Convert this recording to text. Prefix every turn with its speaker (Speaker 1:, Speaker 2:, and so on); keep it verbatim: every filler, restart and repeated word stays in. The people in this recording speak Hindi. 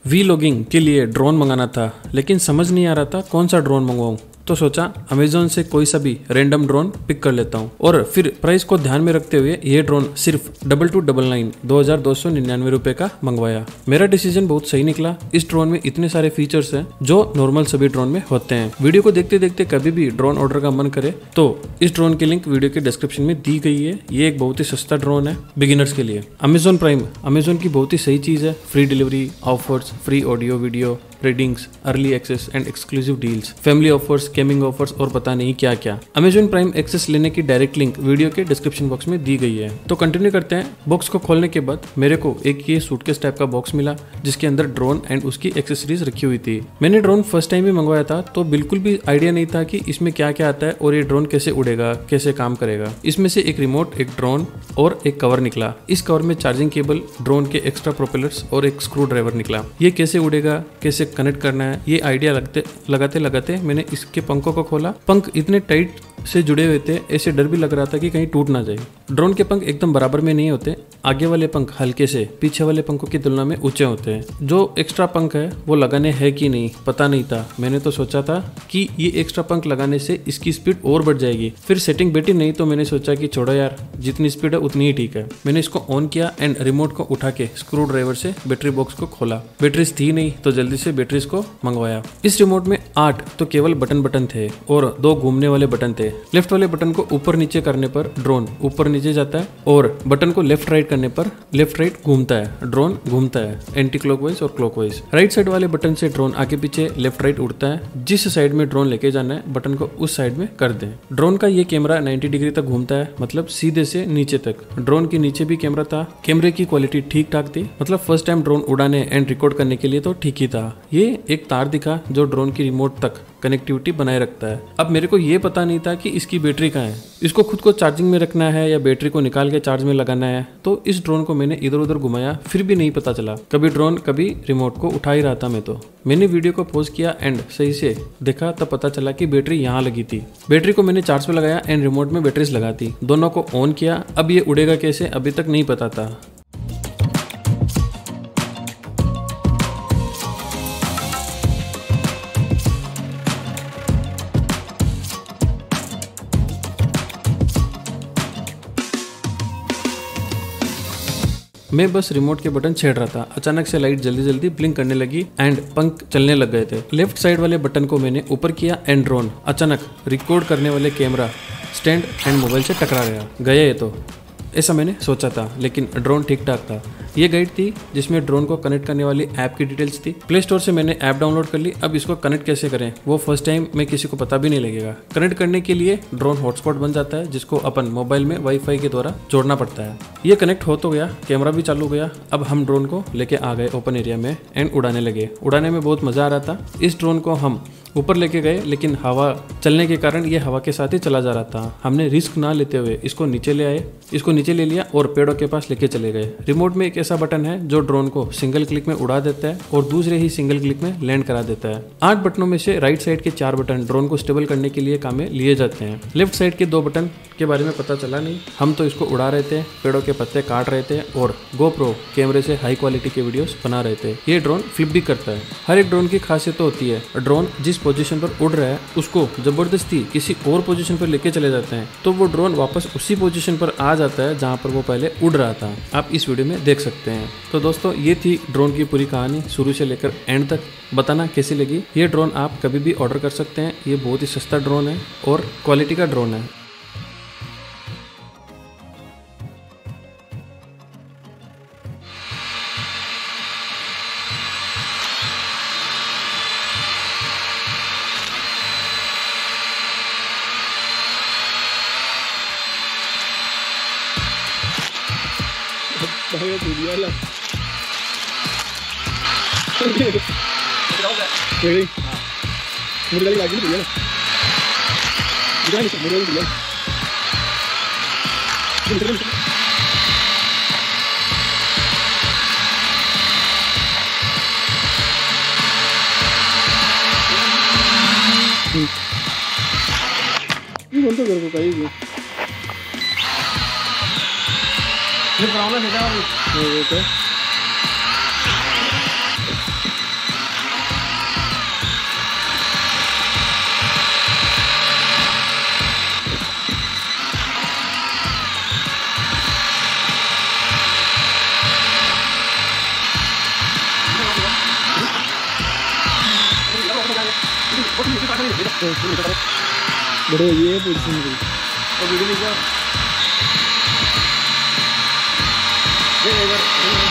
Speaker 1: वी लॉगिंग के लिए ड्रोन मंगाना था, लेकिन समझ नहीं आ रहा था कौन सा ड्रोन मंगवाऊं। तो सोचा अमेजोन से कोई सा भी रैंडम ड्रोन पिक कर लेता हूँ और फिर प्राइस को ध्यान में रखते हुए ये ड्रोन सिर्फ डबल टू डबल नाइन दो हजार दो सौ निन्यानवे रुपए का मंगवाया। मेरा डिसीजन बहुत सही निकला। इस ड्रोन में इतने सारे फीचर्स हैं जो नॉर्मल सभी ड्रोन में होते हैं। वीडियो को देखते देखते कभी भी ड्रोन ऑर्डर का मन करे तो इस ड्रोन की लिंक वीडियो के डिस्क्रिप्शन में दी गई है। ये एक बहुत ही सस्ता ड्रोन है बिगिनर्स के लिए। अमेजोन प्राइम अमेजोन की बहुत ही सही चीज है। Free delivery, offers, free audio video, ratings, early access and exclusive deals, family offers, gaming offers और पता नहीं क्या क्या। अमेजोन प्राइम एक्सेस लेने की डायरेक्ट लिंक वीडियो के डिस्क्रिप्शन बॉक्स में दी गई है। तो कंटिन्यू करते हैं। बॉक्स को खोलने के बाद मेरे को एक ये सूटकेस टाइप का बॉक्स मिला जिसके अंदर ड्रोन एंड उसकी एक्सेसरीज रखी हुई थी। मैंने ड्रोन फर्स्ट टाइम ही मंगवाया था तो बिल्कुल भी आइडिया नहीं था कि इसमें क्या क्या आता है और ये ड्रोन कैसे उड़ेगा, कैसे काम करेगा। इसमें से एक रिमोट, एक ड्रोन और एक कवर निकला। इस कवर में चार्जिंग केबल, ड्रोन के एक्स्ट्रा प्रोपेलर्स और एक स्क्रू ड्राइवर निकला। ये कैसे उड़ेगा, कैसे कनेक्ट करना है, ये आइडिया लगते लगाते लगाते मैंने इसके पंखों को खोला। पंख इतने टाइट से जुड़े हुए थे, ऐसे डर भी लग रहा था कि कहीं टूट ना जाए। ड्रोन के पंख एकदम बराबर में नहीं होते। आगे वाले पंख हल्के से पीछे वाले पंखों की तुलना में ऊंचे होते हैं। जो एक्स्ट्रा पंख है वो लगाने है कि नहीं पता नहीं था। मैंने तो सोचा था कि ये एक्स्ट्रा पंख लगाने से इसकी स्पीड और बढ़ जाएगी। फिर सेटिंग बैठी नहीं तो मैंने सोचा कि छोड़ो यार, जितनी स्पीड है उतनी ही ठीक है। मैंने इसको ऑन किया एंड रिमोट को उठा के स्क्रू ड्राइवर से बैटरी बॉक्स को खोला। बैटरीज थी नहीं तो जल्दी से बैटरीज को मंगवाया। इस रिमोट में आठ तो केवल बटन बटन थे और दो घूमने वाले बटन थे। लेफ्ट वाले बटन को ऊपर नीचे करने पर ड्रोन ऊपर नीचे जाता है और बटन को लेफ्ट राइट करने पर लेफ्ट राइट घूमता है, ड्रोन घूमता है एंटी क्लॉकवाइज और क्लॉकवाइज। राइट साइड वाले बटन से ड्रोन आगे पीछे लेफ्ट राइट उड़ता है। जिस साइड में ड्रोन लेके जाना है बटन को उस साइड में कर दें। ड्रोन का ये कैमरा नब्बे डिग्री तक घूमता है, मतलब सीधे से नीचे तक। ड्रोन के नीचे भी कैमरा था। कैमरे की क्वालिटी ठीक ठाक थी, मतलब फर्स्ट टाइम ड्रोन उड़ाने एंड रिकॉर्ड करने के लिए तो ठीक ही था। ये एक तार दिखा जो ड्रोन की रिमोट तक कनेक्टिविटी बनाए रखता है। अब मेरे को ये पता नहीं था कि इसकी बैटरी कहाँ है, इसको खुद को चार्जिंग में रखना है या बैटरी को निकाल के चार्ज में लगाना है। तो इस ड्रोन को मैंने इधर उधर घुमाया, फिर भी नहीं पता चला। कभी ड्रोन कभी रिमोट को उठा ही रहा था मैं तो। मैंने वीडियो को पॉज किया एंड सही से देखा तब पता चला कि बैटरी यहाँ लगी थी। बैटरी को मैंने चार्ज पे लगाया एंड रिमोट में बैटरीज लगा दी। दोनों को ऑन किया। अब ये उड़ेगा कैसे अभी तक नहीं पता था। मैं बस रिमोट के बटन छेड़ रहा था। अचानक से लाइट जल्दी जल्दी ब्लिंक करने लगी एंड पंख चलने लग गए थे। लेफ्ट साइड वाले बटन को मैंने ऊपर किया एंड ड्रोन अचानक रिकॉर्ड करने वाले कैमरा स्टैंड एंड मोबाइल से टकरा गया। गया ये तो, ऐसा मैंने सोचा था, लेकिन ड्रोन ठीक ठाक था। ये गाइड थी जिसमें ड्रोन को कनेक्ट करने वाली ऐप की डिटेल्स थी। प्ले स्टोर से मैंने ऐप डाउनलोड कर ली। अब इसको कनेक्ट कैसे करें वो फर्स्ट टाइम में किसी को पता भी नहीं लगेगा। कनेक्ट करने के लिए ड्रोन हॉटस्पॉट बन जाता है जिसको अपन मोबाइल में वाईफाई के द्वारा जोड़ना पड़ता है। ये कनेक्ट हो तो गया, कैमरा भी चालू गया। अब हम ड्रोन को लेके आ गए ओपन एरिया में एंड उड़ाने लगे। उड़ाने में बहुत मजा आ रहा था। इस ड्रोन को हम ऊपर लेके गए, लेकिन हवा चलने के कारण ये हवा के साथ ही चला जा रहा था। हमने रिस्क ना लेते हुए इसको नीचे ले आए, इसको नीचे ले लिया और पेड़ों के पास लेके चले गए। रिमोट में एक ऐसा बटन है जो ड्रोन को सिंगल क्लिक में उड़ा देता है और दूसरे ही सिंगल क्लिक में लैंड करा देता है। आठ बटनों में से राइट साइड के चार बटन ड्रोन को स्टेबल करने के लिए काम में लिए जाते हैं। लेफ्ट साइड के दो बटन के बारे में पता चला नहीं। हम तो इसको उड़ा रहे थे, पेड़ों के पत्ते काट रहे थे और गोप्रो कैमरे से हाई क्वालिटी के वीडियोस बना रहे थे। ये ड्रोन फ्लिप भी करता है। हर एक ड्रोन की खासियत तो होती है। ड्रोन जिस पोजीशन पर उड़ रहा है उसको जबरदस्ती किसी और पोजीशन पर लेके चले जाते हैं तो वो ड्रोन वापस उसी पोजीशन पर आ जाता है जहां पर वो पहले उड़ रहा था। आप इस वीडियो में देख सकते हैं। तो दोस्तों ये थी ड्रोन की पूरी कहानी शुरू से लेकर एंड तक। बताना कैसी लगी। ये ड्रोन आप कभी भी ऑर्डर कर सकते हैं। ये बहुत ही सस्ता ड्रोन है और क्वालिटी का ड्रोन है।
Speaker 2: Bahaya tuh dia lah. Oke. Mulai lagi tuh dia lah. Kita ini mulai lagi dia. Ini untuk berapa kali ini? Ini perawanan sudah. Oke. बड़े ये पोजीशन में
Speaker 3: और वीडियो लिखा ये इधर